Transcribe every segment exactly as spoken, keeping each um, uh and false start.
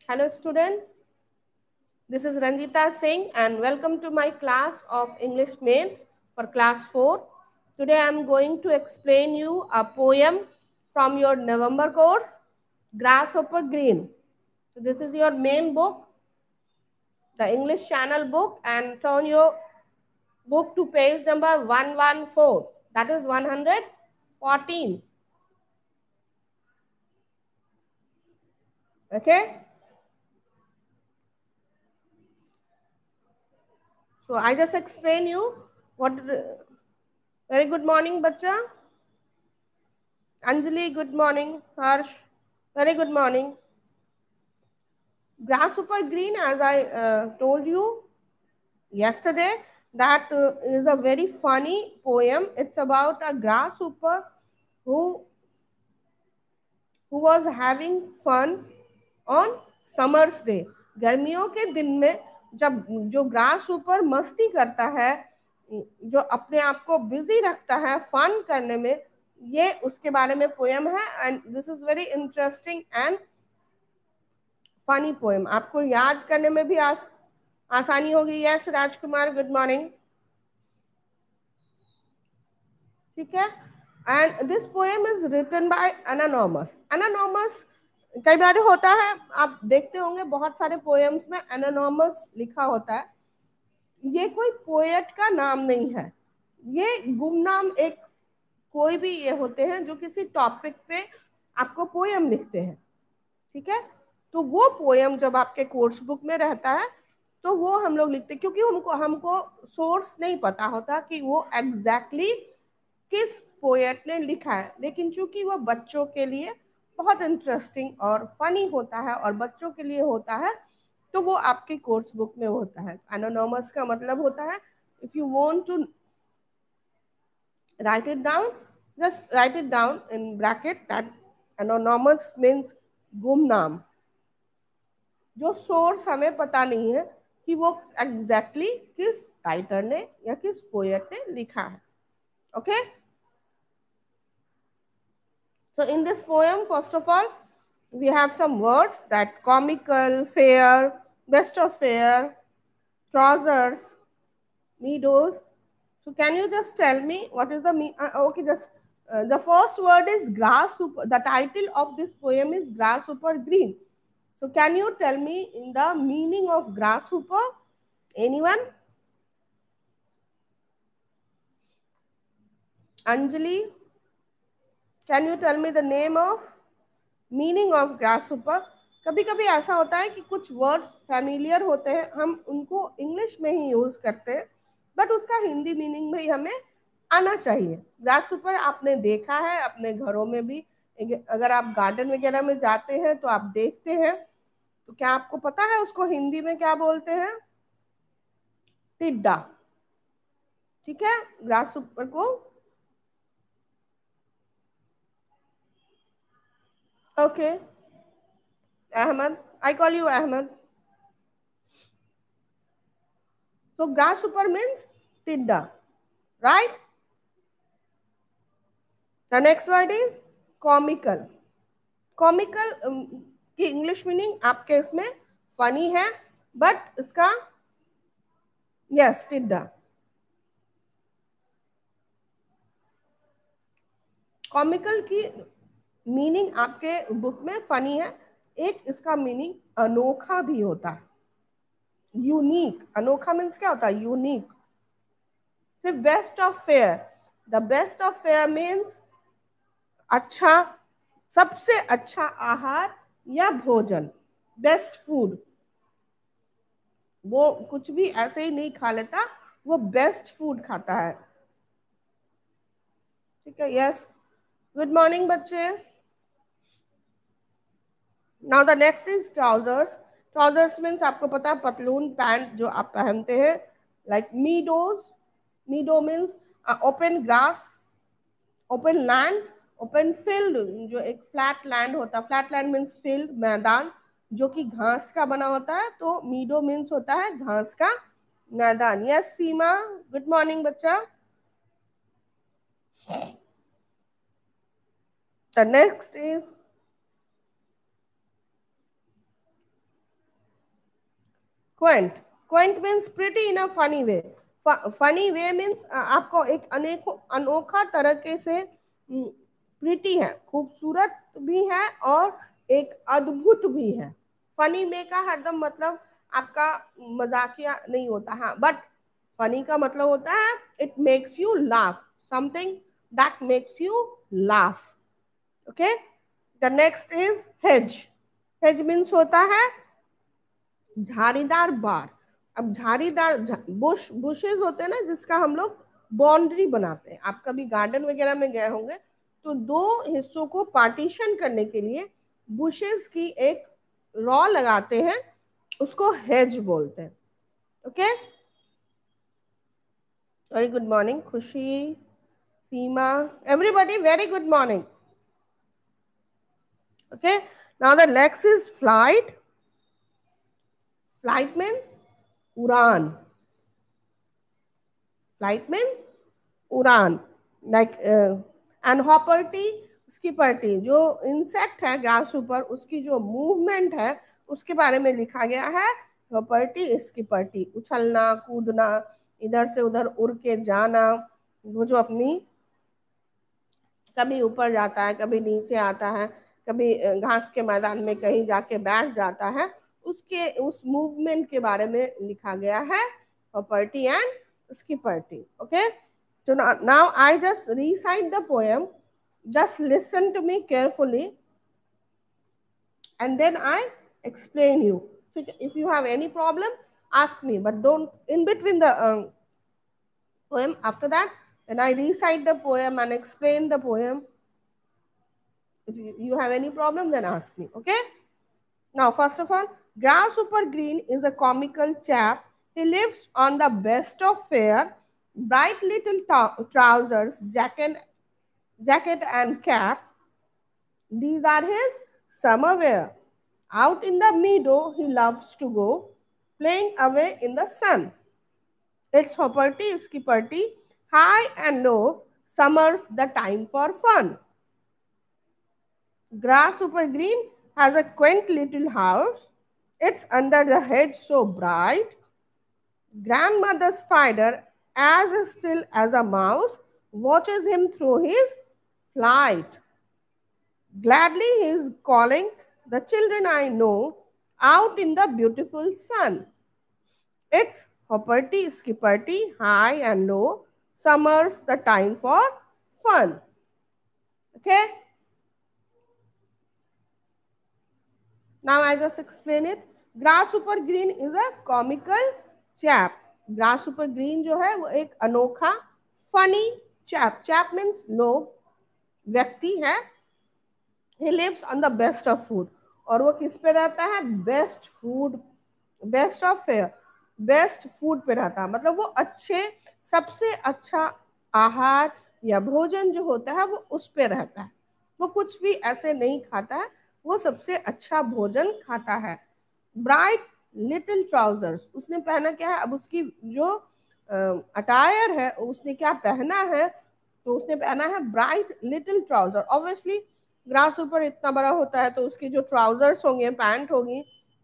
Hello student, this is Ranjita Singh and welcome to my class of English Main for class four. Today I am going to explain you a poem from your November course, Grasshopper Green. So this is your main book, the English channel book, and turn your book to page number one hundred fourteen, that is one hundred fourteen. Okay? So I just explain you what. Very good morning, bacha. Anjali, good morning. Harsh, very good morning. Grasshopper Green, as I uh, told you yesterday, that uh, is a very funny poem. It's about a grasshopper who who was having fun on Summer's Day. गर्मियों के दिन में जब जो grasshopper मस्ती करता है, जो अपने आप को बिजी रखता है फन करने में, ये उसके बारे में पोएम है. And this is very interesting and funny poem. आपको याद करने में भी आस, आसानी होगी. Yes Rajkumar, good morning. ठीक है. And this poem is written by anonymous. Anonymous कई बार होता है, आप देखते होंगे बहुत सारे पोएम्स में एनानॉमस लिखा होता है. ये कोई पोएट का नाम नहीं है, ये गुमनाम एक कोई भी ये होते हैं जो किसी टॉपिक पे आपको पोएम लिखते हैं. ठीक है. तो वो पोएम जब आपके कोर्स बुक में रहता है तो वो हम लोग लिखते हैं, क्योंकि उनको हमको सोर्स नहीं पता होता कि वो एग्जैक्टली किस पोएट ने लिखा है. लेकिन चूंकि वो बच्चों के लिए बहुत इंटरेस्टिंग और फनी होता है और बच्चों के लिए होता है, तो वो आपके कोर्स बुक में होता है. एनोनोमस का मतलब होता है, if you want to write it down, just write it down in bracket that anonymous means गुमनाम, जो सोर्स हमें पता नहीं है कि वो एग्जैक्टली exactly किस राइटर ने या किस पोएट ने लिखा है. Okay. So in this poem, first of all, we have some words that comical, fair, best of fair, trousers, meadows. So can you just tell me what is the me? Uh, okay, just uh, the first word is grasshopper. The title of this poem is Grasshopper Green. So can you tell me in the meaning of grasshopper? Anyone? Anjali, can you tell me the name of meaning of grasshopper? कभी कभी ऐसा होता है कि कुछ words familiar होते हैं, हम उनको इंग्लिश में ही यूज करते हैं, बट उसका हिंदी मीनिंग भी हमें आना चाहिए. ग्रासहॉपर आपने देखा है अपने घरों में भी, अगर आप गार्डन वगैरह में जाते हैं तो आप देखते हैं. तो क्या आपको पता है उसको हिंदी में क्या बोलते हैं? टिड्डा. ठीक है. ग्रासहॉपर को okay. Ahmed, I call you Ahmed. So grasshopper means tidda, right? The next word is comical. Comical um, की इंग्लिश मीनिंग आपके इसमें फनी है, बट इसका यस टिड्डा. कॉमिकल की मीनिंग आपके बुक में फनी है. एक इसका मीनिंग अनोखा भी होता है, यूनिक. अनोखा मीन्स क्या होता है? यूनिक. फिर best of fare. The best of fare means अच्छा, सबसे अच्छा आहार या भोजन, बेस्ट फूड. वो कुछ भी ऐसे ही नहीं खा लेता, वो बेस्ट फूड खाता है. ठीक है. यस, गुड मॉर्निंग बच्चे. Now the next is trousers. Trousers means आपको पता है पतलून, पैंट जो आप पहनते हैं. Like meadows. Meadow means open grass, open land, open field, जो एक फ्लैट लैंड होता है. फ्लैट लैंड मीन्स फील्ड, मैदान जो कि घास का बना होता है. तो मीडो मीन्स होता है घास का मैदान. यस सीमा, गुड मॉर्निंग बच्चा. The next is quaint, quaint means pretty in a funny way. Funny way means आपको एक अनेक अनोखा तरीके से प्रिटी है, खूबसूरत भी है और एक अद्भुत भी है। फनी वे का हरदम मतलब आपका मजाकिया नहीं होता, हाँ, बट फनी का मतलब होता है it makes you laugh, something that makes you laugh. Okay, the next is hedge. Hedge means होता है झाड़ीदार बार। अब झाड़ीदार बुश, बुशेस होते हैं ना जिसका हम लोग बाउंड्री बनाते हैं। आप कभी गार्डन वगैरह में गए होंगे तो दो हिस्सों को पार्टीशन करने के लिए बुशेस की एक रॉ लगाते हैं, उसको हेज बोलते हैं। Okay, very good morning Khushi, Seema, everybody very good morning. Okay, now the next is flight. Flight means उड़ान। फ्लाइट मीन्स उड़ान, लाइक एंड हॉपर्टी, स्किपर्टी, जो इंसेक्ट है घास ऊपर उसकी जो मूवमेंट है उसके बारे में लिखा गया है। हॉपर्टी स्किपर्टी, उछलना कूदना, इधर से उधर उड़ के जाना, वो जो अपनी कभी ऊपर जाता है कभी नीचे आता है, कभी घास के मैदान में कहीं जाके बैठ जाता है, उसके उस मूवमेंट के बारे में लिखा गया है hopperty and skipperty. Okay, so now, now I just recite the poem, just listen to me carefully and then I explain you. If you have any problem ask me, but don't in between the um, poem, after that when I recite the poem and explain the poem, if you, you have any problem then ask me. Okay, now first of all, Grasshopper Green is a comical chap. He lives on the best of fare, bright little trousers, jacket jacket and cap. These are his summer wear. Out in the meadow he loves to go, playing away in the sun. It's hopperty skipperty, high and low, summer's the time for fun. Grasshopper Green has a quaint little house. It's under the hedge so bright. Grandmother Spider, as still as a mouse, watches him through his flight. Gladly he is calling the children I know out in the beautiful sun. It's hopperty skipperty, high and low, summer's the time for fun. Okay? Now I just explain it. Grasshopper Green is a comical chap. Grasshopper Green जो है वो एक अनोखा funny chap. Chap means लोग, व्यक्ति है। He lives on the best of food. और वो किस पे रहता है? Best food, best of fare, best food पे रहता है। मतलब वो अच्छे, सबसे अच्छा आहार या भोजन जो होता है वो उस पे रहता है। वो कुछ भी ऐसे नहीं खाता है, वो सबसे अच्छा भोजन खाता है। ब्राइट लिटिल ट्राउजर्स, उसने पहना क्या है? अब उसकी जो अटायर है उसने क्या पहना है? तो उसने पहना है bright little trouser. Obviously grass ऊपर इतना बड़ा होता है तो उसके जो ट्राउजर्स होंगे, पैंट होगी,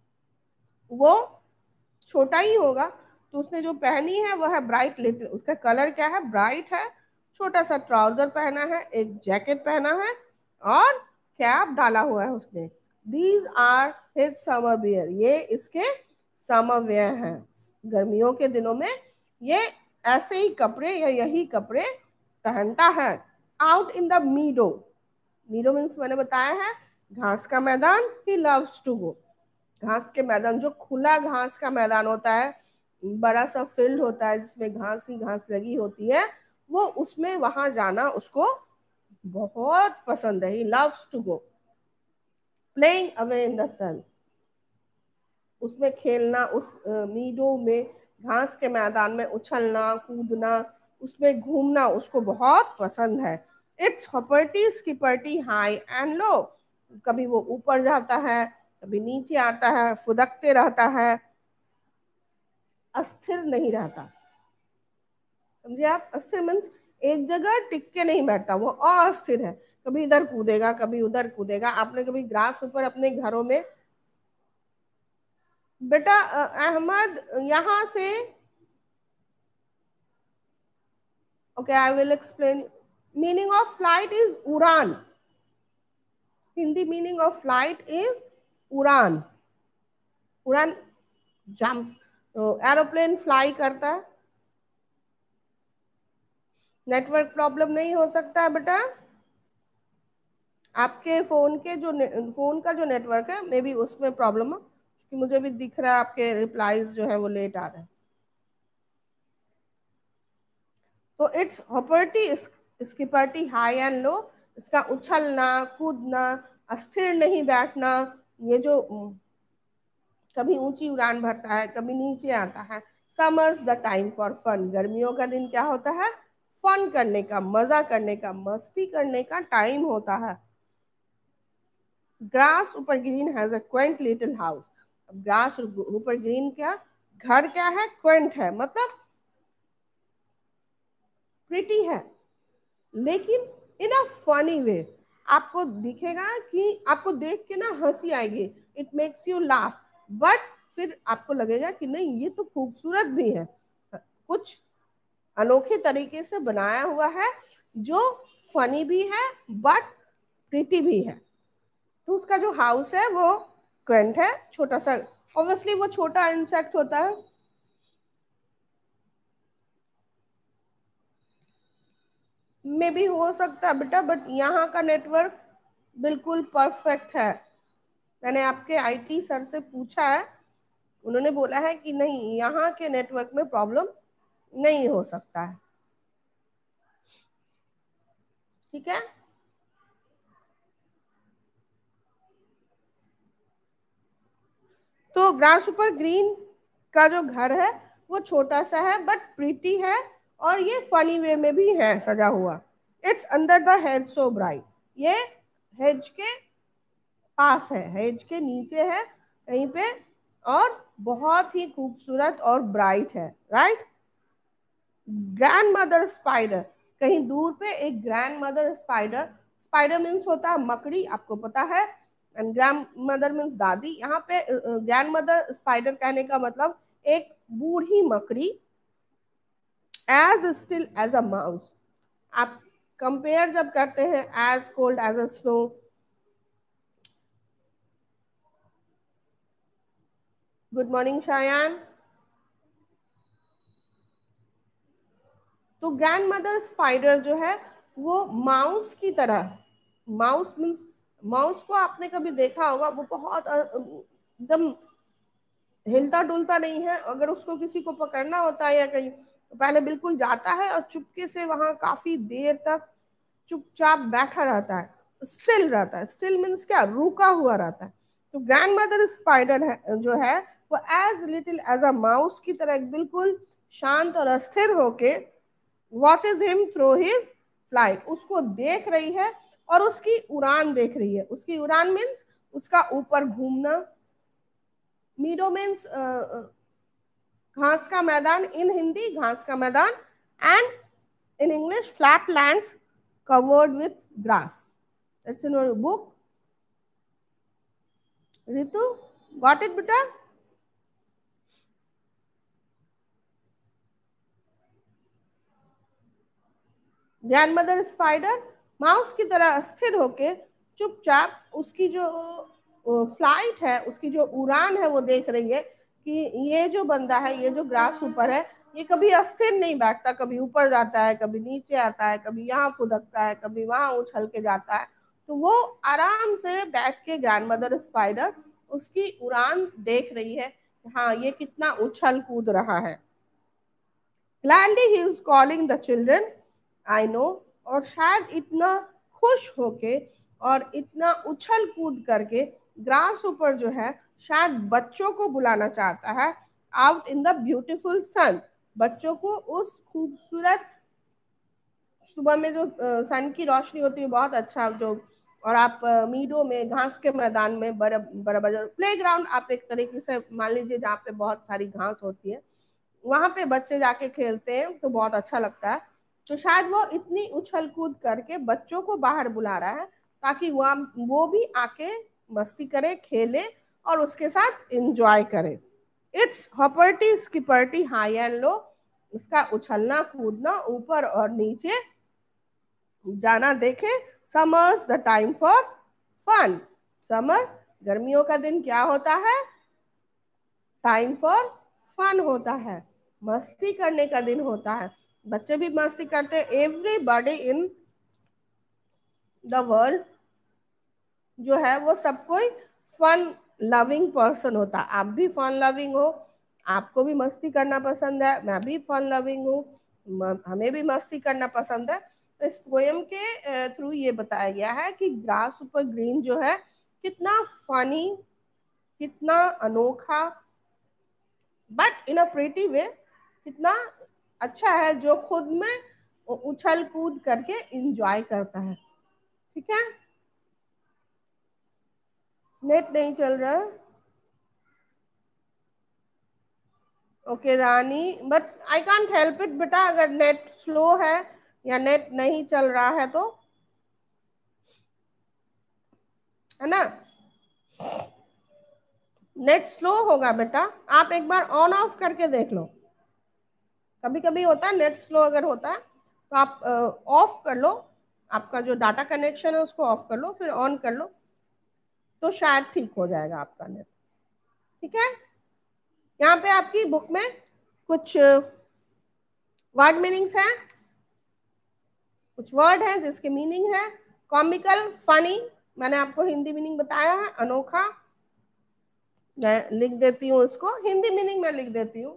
वो छोटा ही होगा। तो उसने जो पहनी है वो है ब्राइट लिटिल, उसका कलर क्या है? ब्राइट है। छोटा सा ट्राउजर पहना है, एक जैकेट पहना है और कैप डाला हुआ है उसने। These are his summer wear, ये इसके समर वियर हैं। गर्मियों के दिनों में ये ऐसे ही कपड़े या यही कपड़े पहनता है। Out in the meadow, meadow means मैंने बताया है घास का मैदान। ही लव्स टू गो, घास के मैदान, जो खुला घास का मैदान होता है, बड़ा सा फील्ड होता है जिसमें घास ही घास लगी होती है, वो उसमें वहां जाना उसको बहुत पसंद है। He loves to go playing away in the sun, उसमें खेलना, उस मीडो में, घास के मैदान में उछलना कूदना, उसमें घूमना उसको बहुत पसंद है। It's hopperty skipperty high and low, कभी वो ऊपर जाता है कभी नीचे आता है, फुदकते रहता है, अस्थिर नहीं रहता। समझे आप? अस्थिर मीन्स एक जगह टिक के नहीं बैठता, वो अस्थिर है, कभी इधर कूदेगा कभी उधर कूदेगा। आपने कभी ग्रास ऊपर अपने घरों में बेटा अ, अहमद, यहाँ से, okay I will explain. Meaning of flight is उड़ान। Hindi meaning of flight is उड़ान। उड़ान, जंप, तो एरोप्लेन फ्लाई करता है। नेटवर्क प्रॉब्लम नहीं हो सकता है बेटा। आपके फोन के जो फोन का जो नेटवर्क है मे बी उसमें प्रॉब्लम हो, क्योंकि मुझे भी दिख रहा है आपके रिप्लाईज जो है वो लेट आ रहे हैं। तो इट्स हॉपर्टी, इसकी पर्टी हाई एंड लो, इसका उछलना कूदना, अस्थिर नहीं बैठना, ये जो कभी ऊंची उड़ान भरता है कभी नीचे आता है। Summer's the time for fun, गर्मियों का दिन क्या होता है? फन करने का, मजा करने का, मस्ती करने का टाइम होता है। ग्रास ऊपर green has a quaint little house. अब ग्रास ऊपर ग्रीन क्या, घर क्या है? क्वेंट है, मतलब प्रिटी है, लेकिन इन अ फनी वे। आपको दिखेगा कि आपको देख के ना हंसी आएगी, it makes you laugh, but फिर आपको लगेगा कि नहीं ये तो खूबसूरत भी है, कुछ अनोखे तरीके से बनाया हुआ है जो फनी भी है बट प्रिटी भी है। तो उसका जो हाउस है वो क्वेंट है, छोटा सा, ऑब्वियसली वो छोटा इंसेक्ट होता है। मे भी हो सकता है बेटा, बट यहाँ का नेटवर्क बिल्कुल परफेक्ट है। मैंने आपके आईटी सर से पूछा है, उन्होंने बोला है कि नहीं, यहाँ के नेटवर्क में प्रॉब्लम नहीं हो सकता है। ठीक है, तो ग्रास ऊपर ग्रीन का जो घर है वो छोटा सा है बट प्रीटी है, और ये फनी वे में भी है सजा हुआ। It's under the hedge so bright, ये हेज के पास है, हेज के नीचे है कहीं पे, और बहुत ही खूबसूरत और ब्राइट है, राइट। ग्रैंड मदर स्पाइडर, कहीं दूर पे एक grandmother spider, spider means होता है मकड़ी, आपको पता है, एंड ग्रैंड मदर मीन्स दादी। यहाँ पे ग्रैंड मदर स्पाइडर कहने का मतलब एक बूढ़ी मकड़ी, as still as a mouse. आप कंपेयर जब करते हैं as cold as a snow, good morning Shayan. तो ग्रैंड मदर स्पाइडर जो है वो माउस की तरह, माउस मीन्स, माउस को आपने कभी देखा होगा, वो बहुत एकदम हिलता डुलता नहीं है। अगर उसको किसी को पकड़ना होता है या कहीं, तो पहले बिल्कुल जाता है और चुपके से वहां काफी देर तक चुपचाप बैठा रहता है, स्टिल रहता है। स्टिल मीन्स क्या, रुका हुआ रहता है। तो ग्रैंड मदर स्पाइडर है जो है वो as little as a mouse की तरह बिल्कुल शांत और अस्थिर होके watches him through his flight, उसको देख रही है और उसकी उड़ान देख रही है। उसकी उड़ान मीन्स उसका ऊपर घूमना। मीडो मीन्स घास का मैदान, इन हिंदी घास का मैदान, and in English flat lands covered with grass. It's in your book. Ritu, got it बेटा? ग्रैंड मदर स्पाइडर माउस की तरह स्थिर होके चुपचाप उसकी जो फ्लाइट है, उसकी जो उड़ान है वो देख रही है कि ये जो बंदा है, ये जो ग्रास ऊपर है, ये कभी अस्थिर नहीं बैठता, कभी ऊपर जाता है, कभी नीचे आता है, कभी यहाँ फुदकता है, कभी वहां उछल के जाता है। तो वो आराम से बैठ के ग्रैंड मदर स्पाइडर उसकी उड़ान देख रही है, हाँ ये कितना उछल कूद रहा है। Gladly he is calling the children, I know। और शायद इतना खुश होके और इतना उछल कूद करके ग्रास ऊपर जो है शायद बच्चों को बुलाना चाहता है, out in the beautiful sun. बच्चों को उस खूबसूरत सुबह में जो सन की रोशनी होती है बहुत अच्छा, जो, और आप मीडो में घास के मैदान में बड़ा बड़ा बड़ा प्ले ग्राउंड, आप एक तरीके से मान लीजिए जहाँ पे बहुत सारी घास होती है, वहां पे बच्चे जाके खेलते हैं तो बहुत अच्छा लगता है। तो शायद वो इतनी उछल कूद करके बच्चों को बाहर बुला रहा है ताकि वह वो भी आके मस्ती करे, खेले और उसके साथ एंजॉय करे। It's hopperty skipperty high and low, उसका उछलना कूदना ऊपर और नीचे जाना देखे। Summer's the time for fun, summer गर्मियों का दिन क्या होता है, टाइम फॉर फन होता है, मस्ती करने का दिन होता है। बच्चे भी मस्ती करते हैं। एवरीबॉडी इन द वर्ल्ड जो है वो सब कोई फन लविंग पर्सन होता है। आप भी फन लविंग हो, आपको भी मस्ती करना पसंद है, मैं भी फन लविंग हूँ, हमें भी मस्ती करना पसंद है। तो इस पोएम के थ्रू ये बताया गया है कि ग्रास ऊपर ग्रीन जो है कितना फनी, कितना अनोखा, बट इन अ प्रीटी वे, कितना अच्छा है, जो खुद में उछल कूद करके इंजॉय करता है। ठीक है, नेट नहीं चल रहा है। Okay Rani, but I can't help it बेटा, अगर नेट स्लो है या नेट नहीं चल रहा है तो, है ना, नेट स्लो होगा बेटा, आप एक बार ऑन ऑफ करके देख लो। कभी कभी होता है नेट स्लो अगर होता है तो आप ऑफ कर लो, आपका जो डाटा कनेक्शन है उसको ऑफ कर लो, फिर ऑन कर लो, तो शायद ठीक हो जाएगा आपका नेट। ठीक है, यहाँ पे आपकी बुक में कुछ वर्ड मीनिंग्स हैं, कुछ वर्ड हैं जिसके मीनिंग है कॉमिकल, फनी, मैंने आपको हिंदी मीनिंग बताया है, अनोखा, मैं लिख देती हूँ उसको, हिंदी मीनिंग मैं लिख देती हूँ।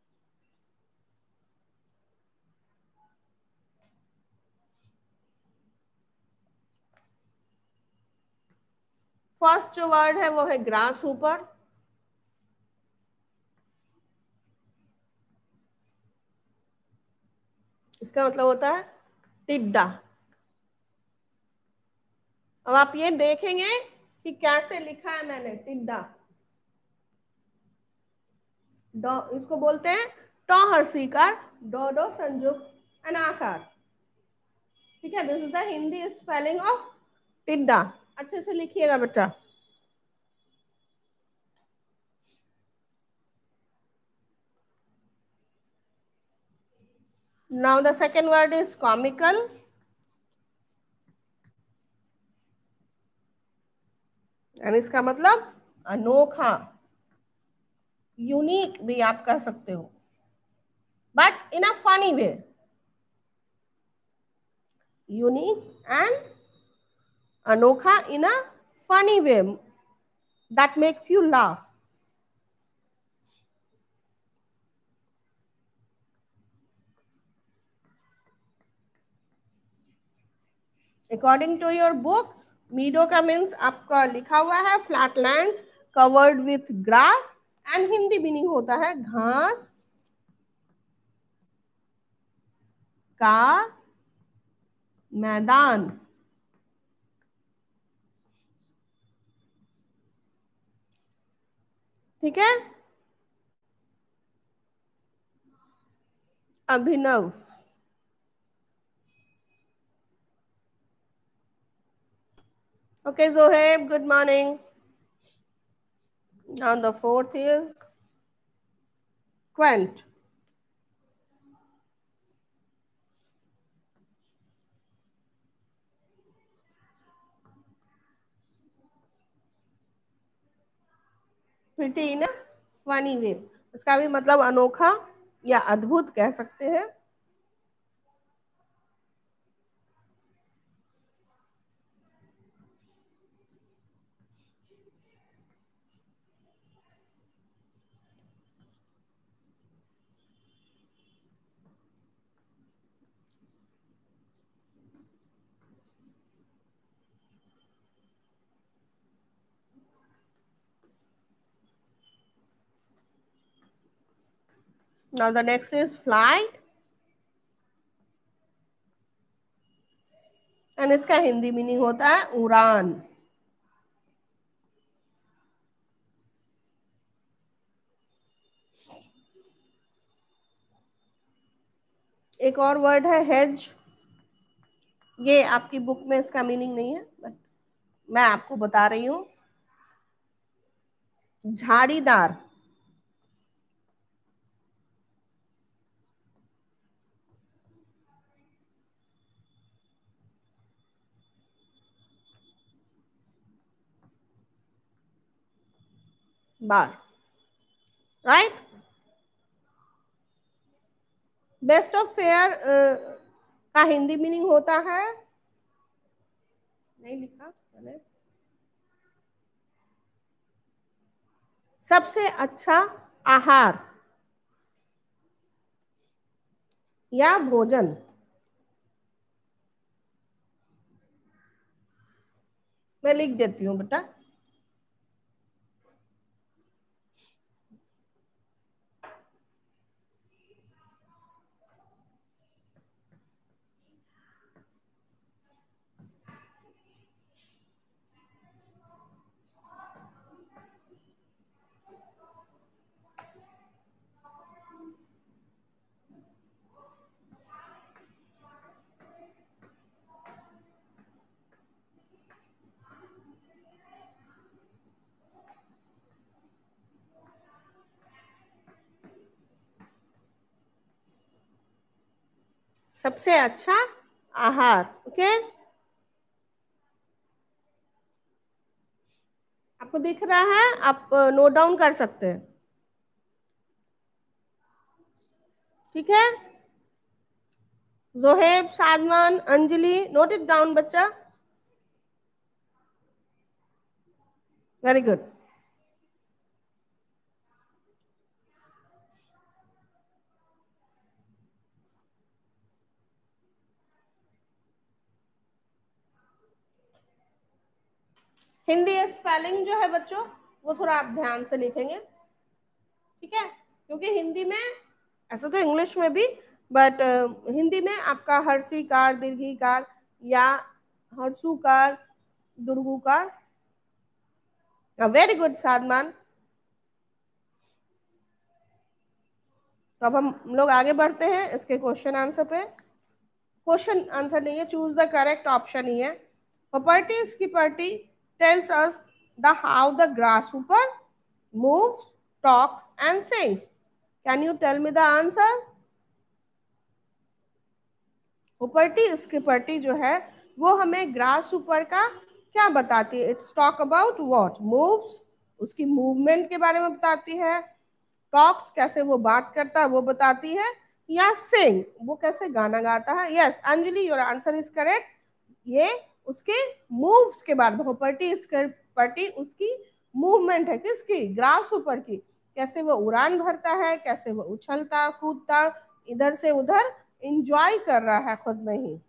फर्स्ट जो वर्ड है वो है ग्रास ऊपर, इसका मतलब होता है टिड्डा। अब आप ये देखेंगे कि कैसे लिखा है मैंने, टिड्डा, इसको बोलते हैं टॉ हर्षिकार, डोडो संयुक्त अनाकार। ठीक है, this is the Hindi spelling of टिड्डा। अच्छे से लिखिएगा बच्चा। Now the second word is comical, and इसका मतलब अनोखा, यूनिक भी आप कह सकते हो, but in a funny way, unique and अनोखा in a funny way that makes you laugh. According to your book, meadow का मीन्स आपका लिखा हुआ है flatland covered with grass, and Hindi meaning होता है घास का मैदान। ठीक है, Abhinav, okay Zoheb, good morning. Now the fourth is quaint. Pretty in a funny way, इसका भी मतलब अनोखा या अद्भुत कह सकते हैं। Now the next is flight, and इसका हिंदी मीनिंग होता है उड़ान। एक और वर्ड है हेज, ये आपकी बुक में इसका मीनिंग नहीं है, बट मैं आपको बता रही हूं, झाड़ीदार, बार, राइट। बेस्ट ऑफ फेयर का हिंदी मीनिंग होता है, नहीं लिखा मैंने, सबसे अच्छा आहार या भोजन। मैं लिख देती हूँ बेटा। सबसे अच्छा आहार, ओके। आपको दिख रहा है, आप नोट डाउन कर सकते हैं, ठीक है। Zoheb, Sadman, Anjali, note it down बच्चा, वेरी गुड। हिंदी स्पेलिंग जो है बच्चों, वो थोड़ा आप ध्यान से लिखेंगे, ठीक है, क्योंकि हिंदी में, ऐसा तो इंग्लिश में भी, बट uh, हिंदी में आपका हर्षीकार, दीर्घीकार या हर्षुकार, दुर्गुकार। Very good सादमान। तो अब हम लोग आगे बढ़ते हैं इसके क्वेश्चन आंसर पे। क्वेश्चन आंसर नहीं है, चूज द करेक्ट ऑप्शन ही है। Property skipperty tells us the how the grasshopper moves, talks and sings. Can you tell me the answer? Property skipperty जो है वो हमें grasshopper का क्या बताती है? It's talk about what? Moves, उसकी मूवमेंट के बारे में बताती है। टॉक्स, कैसे वो बात करता है वो बताती है। या सिंग, वो कैसे गाना गाता है। Yes Anjali, your answer is correct. ये उसके मूव्स के बारे में, प्रॉपर्टी स्किपर्टी उसकी मूवमेंट है, किसकी? ग्रासहॉपर की। कैसे वो उड़ान भरता है, कैसे वो उछलता कूदता इधर से उधर इंजॉय कर रहा है खुद में ही।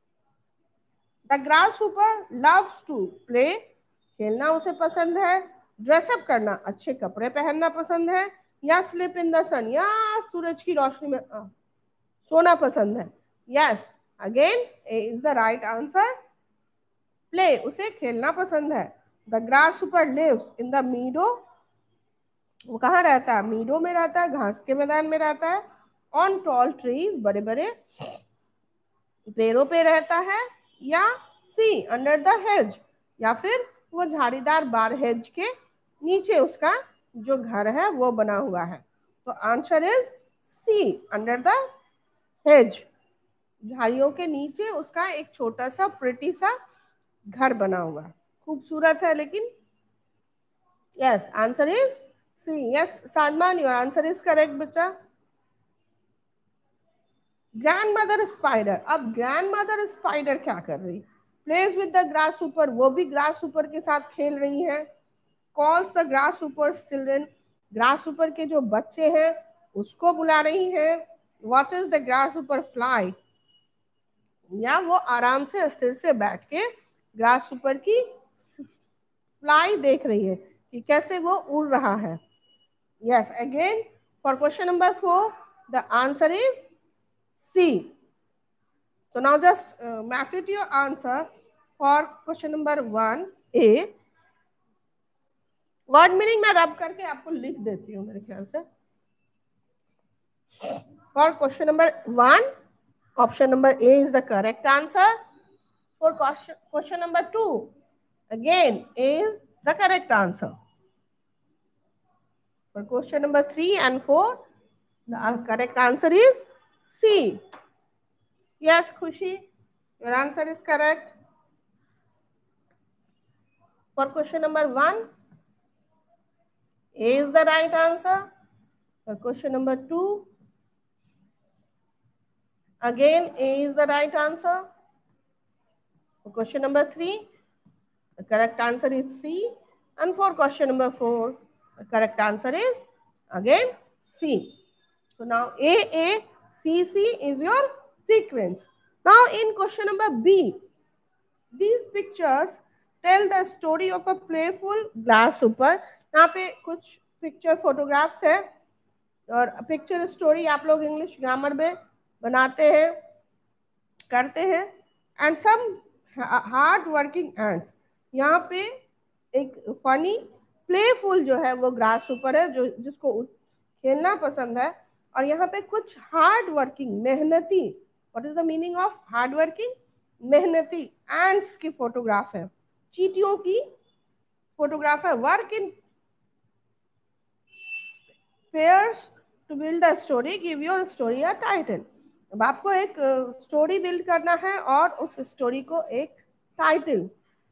The grasshopper loves to play, खेलना उसे पसंद है। ड्रेसअप करना, अच्छे कपड़े पहनना पसंद है। या स्लिप इन द सन, या सूरज की रोशनी में आ, सोना पसंद है। Yes again A is the right answer. Play, उसे खेलना पसंद है। The grasshopper lives in the meadow, वो कहाँ रहता है? मीडो में रहता है, घास के मैदान में रहता है। ऑन टॉल ट्रीज, बड़े बड़े पेड़ों पे रहता है। या सी अंडर द हेज, या फिर वो झाड़ीदार बार हेज के नीचे उसका जो घर है वो बना हुआ है। तो answer is C under the hedge, झाड़ियों के नीचे उसका एक छोटा सा प्रिटी सा घर बना हुआ है, खूबसूरत है लेकिन। Yes answer is C. Yes Sadman, your answer is correct बच्चा। ग्रैंड मदर स्पाइडर, अब ग्रैंड मदर स्पाइडर क्या कर रही? प्लेज विद द ग्रासहॉपर, वो भी ग्रासहॉपर के साथ खेल रही है। Calls the grasshopper children, grasshopper के जो बच्चे हैं उसको बुला रही है। वॉचेस द ग्रासहॉपर फ्लाई, या वो आराम से स्थिर से बैठ के ग्रासहॉपर की फ्लाई देख रही है कि कैसे वो उड़ रहा है। Yes again for question number four the answer is C. So now just uh, match it your answer for question number one A. Word meaning मैं रब करके आपको लिख देती हूँ मेरे ख्याल से। For question number one, option number A is the correct answer. For question, question number two, again A is the correct answer. For question number three and four, the correct answer is C. Yes, Khushi, your answer is correct. For question number one, A is the right answer. For question number two, again A is the right answer. For question number three, the correct answer is C. And for question number four, the correct answer is again C. So now A, A, C, C is your sequence. Now in question number B, these pictures tell the story of a playful grasshopper. यहाँ पे कुछ picture photographs है और picture story आप लोग English grammar में बनाते हैं, करते हैं. And some hard working ants. यहाँ पे एक फनी प्लेफुल जो है वो ग्रासहॉपर है जो जिसको खेलना पसंद है. और यहाँ पे कुछ हार्ड वर्किंग मेहनती, what is the meaning of hard working? मेहनती एंड्स की फोटोग्राफ है, चींटियों की फोटोग्राफ है. Work in pairs to build a story, give your story a title. अब आपको एक स्टोरी uh, बिल्ड करना है और उस स्टोरी को एक टाइटल.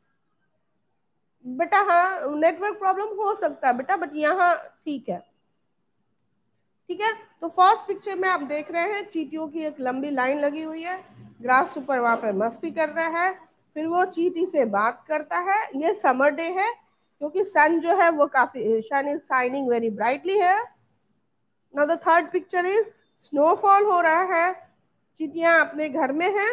बेटा हाँ नेटवर्क प्रॉब्लम हो सकता है बेटा, बट यहाँ ठीक है. ठीक है, तो फर्स्ट पिक्चर में आप देख रहे हैं चींटियों की एक लंबी लाइन लगी हुई है. ग्रासहॉपर वहां पर मस्ती कर रहा है. फिर वो चींटी से बात करता है. ये समर डे है क्योंकि सन जो है वो काफी sun is shining very brightly है. Now the third picture is snowfall हो रहा है. चींटियां अपने घर में हैं.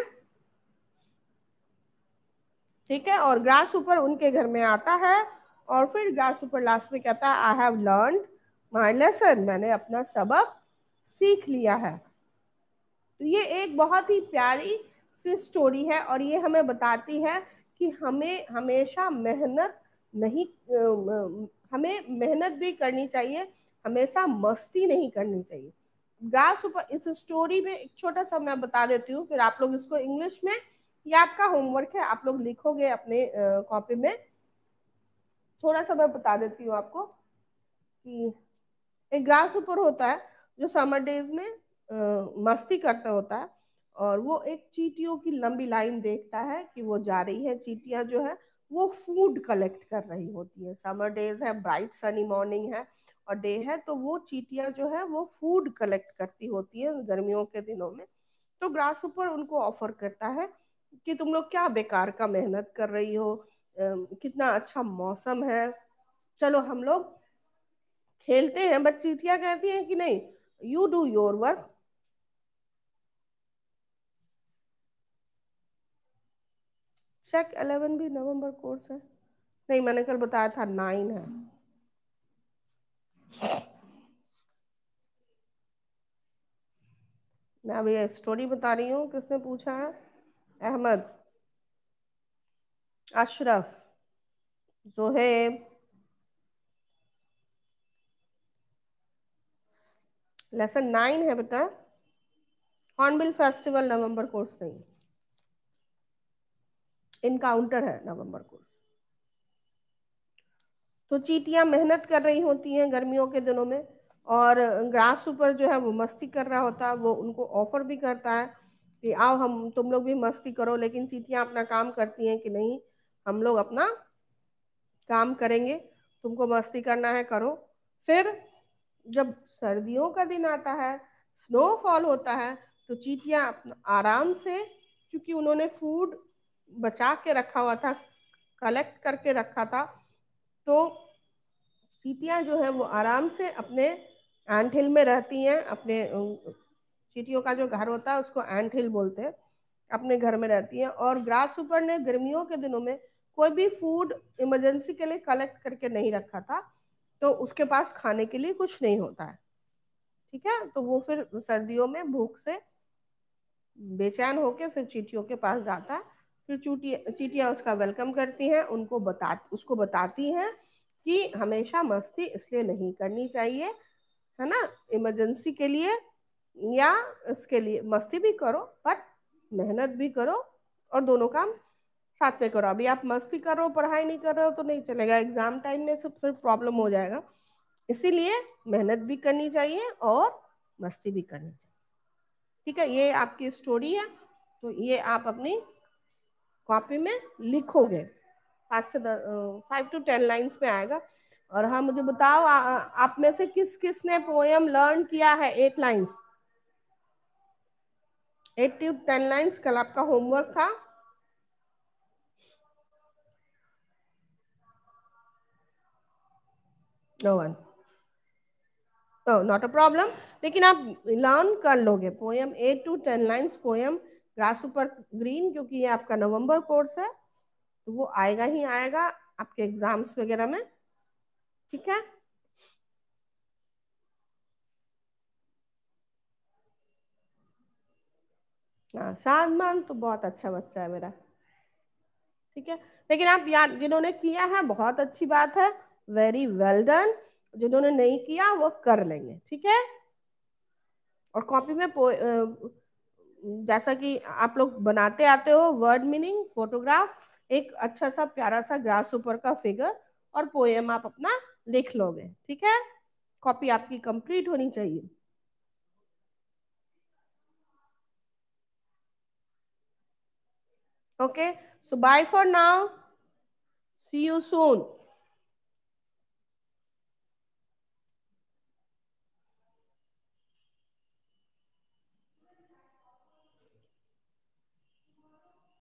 ठीक है, और ग्रासहॉपर उनके घर में आता है और फिर ग्रासहॉपर लास्ट में कहता है I have learned my lesson, मैंने अपना सबक सीख लिया है. तो ये एक बहुत ही प्यारी सी स्टोरी है और ये हमें बताती है कि हमें हमेशा मेहनत नहीं, हमें मेहनत भी करनी चाहिए, हमेशा मस्ती नहीं करनी चाहिए. ग्रासहॉपर इस स्टोरी में एक छोटा सा मैं बता देती हूँ, फिर आप लोग इसको इंग्लिश में, ये आपका होमवर्क है, आप लोग लिखोगे अपने कॉपी में. थोड़ा सा मैं बता देती हूँ आपको कि एक ग्रासहॉपर होता है जो समर डेज में आ, मस्ती करता होता है और वो एक चींटियों की लंबी लाइन देखता है कि वो जा रही है. चींटियां जो है वो फूड कलेक्ट कर रही होती है. समर डेज है, ब्राइट सनी मॉर्निंग है और डे है, तो वो चींटियां जो है वो फूड कलेक्ट करती होती है गर्मियों के दिनों में. तो ग्रासहॉपर उनको ऑफर करता है कि तुम लोग क्या बेकार का मेहनत कर रही हो, कितना अच्छा मौसम है, चलो हम लोग खेलते हैं. बट चींटियां कहती हैं कि नहीं, you do your work. Check eleven भी नवंबर कोर्स है? नहीं, मैंने कल बताया था नाइन है. मैं अभी स्टोरी बता रही हूँ. किसने पूछा है? अहमद, अशरफ, जोहेब. लेसन नाइन है बेटा. हॉर्नबिल फेस्टिवल नवंबर कोर्स नहीं, इनकाउंटर है नवंबर कोर्स. तो चींटियां मेहनत कर रही होती हैं गर्मियों के दिनों में और ग्रासहॉपर जो है वो मस्ती कर रहा होता है. वो उनको ऑफर भी करता है कि आओ हम तुम लोग भी मस्ती करो. लेकिन चींटियां अपना काम करती हैं कि नहीं, हम लोग अपना काम करेंगे, तुमको मस्ती करना है करो. फिर जब सर्दियों का दिन आता है, स्नोफॉल होता है, तो चींटियां आराम से, क्योंकि उन्होंने फूड बचा के रखा हुआ था, कलेक्ट करके रखा था, तो चींटियां जो है वो आराम से अपने एंट हिल में रहती हैं. अपने चींटियों का जो घर होता है उसको एंट हिल बोलते हैं. अपने घर में रहती हैं. और ग्रासहॉपर ने गर्मियों के दिनों में कोई भी फूड इमरजेंसी के लिए कलेक्ट करके नहीं रखा था, तो उसके पास खाने के लिए कुछ नहीं होता है. ठीक है, तो वो फिर सर्दियों में भूख से बेचैन होकर फिर चींटियों के पास जाता है. फिर चूटी चींटियां उसका वेलकम करती हैं, उनको बता उसको बताती हैं कि हमेशा मस्ती इसलिए नहीं करनी चाहिए, है ना, इमरजेंसी के लिए या इसके लिए मस्ती भी करो बट मेहनत भी करो और दोनों काम साथ में करो. अभी आप मस्ती कर रहे हो, पढ़ाई नहीं कर रहे हो तो नहीं चलेगा. एग्जाम टाइम में सब फिर प्रॉब्लम हो जाएगा. इसीलिए मेहनत भी करनी चाहिए और मस्ती भी करनी चाहिए. ठीक है, ये आपकी स्टोरी है, तो ये आप अपनी कॉपी में लिखोगे. पाँच से फाइव टू टेन लाइन्स में आएगा. और हाँ मुझे बताओ, आ, आ- आप में से किस किस ने पोयम लर्न किया है eight lines? Eight to ten lines कल आपका होमवर्क था। No one. तो नॉट अ प्रॉब्लम, लेकिन आप लर्न कर लोगे poem, eight to ten lines poem grass super green, क्योंकि ये आपका नवंबर कोर्स है, तो वो आएगा ही आएगा आपके एग्जाम्स वगैरह में। ठीक है। हाँ, शानमान तो बहुत अच्छा बच्चा है मेरा। ठीक है। लेकिन आप याद, जिन्होंने किया है बहुत अच्छी बात है, वेरी वेल डन। जिन्होंने नहीं किया वो कर लेंगे। ठीक है। और कॉपी में पो, अ, जैसा कि आप लोग बनाते आते हो, वर्ड मीनिंग, फोटोग्राफ, एक अच्छा सा प्यारा सा ग्रास ऊपर का फिगर और पोएम आप अपना लिख लोगे। ठीक है। कॉपी आपकी कंप्लीट होनी चाहिए। Okay, so bye for now, see you soon.